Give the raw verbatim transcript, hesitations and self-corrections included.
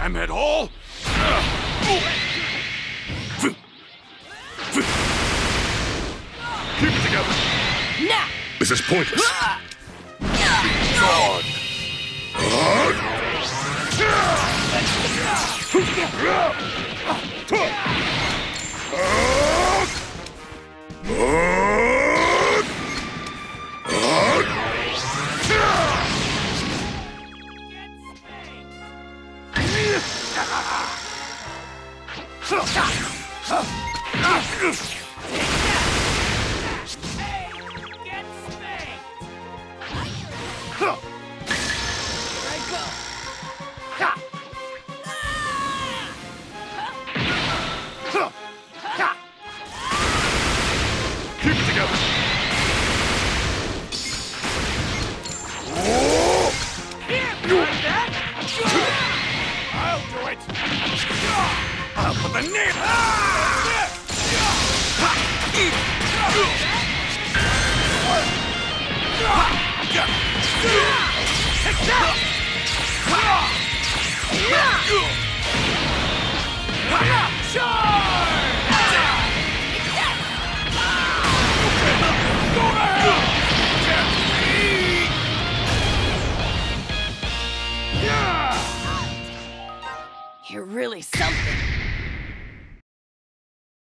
Damn it all! Keep it together! Now! This is pointless. God! Keep it together! I'll do it! I'll put the name! Ah!